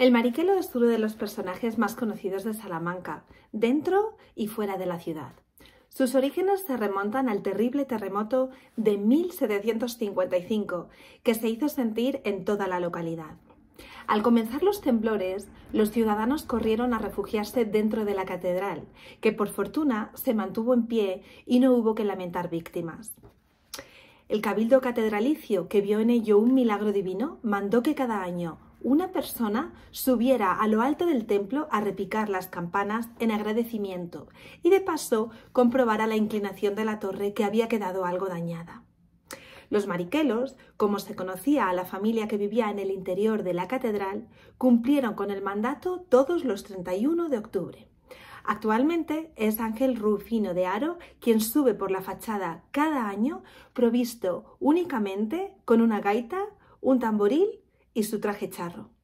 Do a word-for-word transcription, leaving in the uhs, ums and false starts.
El Mariquelo es uno de los personajes más conocidos de Salamanca, dentro y fuera de la ciudad. Sus orígenes se remontan al terrible terremoto de mil setecientos cincuenta y cinco, que se hizo sentir en toda la localidad. Al comenzar los temblores, los ciudadanos corrieron a refugiarse dentro de la catedral, que por fortuna se mantuvo en pie y no hubo que lamentar víctimas. El cabildo catedralicio, que vio en ello un milagro divino, mandó que cada año una persona subiera a lo alto del templo a repicar las campanas en agradecimiento y de paso comprobara la inclinación de la torre, que había quedado algo dañada. Los mariquelos, como se conocía a la familia que vivía en el interior de la catedral, cumplieron con el mandato todos los treinta y uno de octubre. Actualmente es Ángel Rufino de Haro quien sube por la fachada cada año, provisto únicamente con una gaita, un tamboril y su traje charro.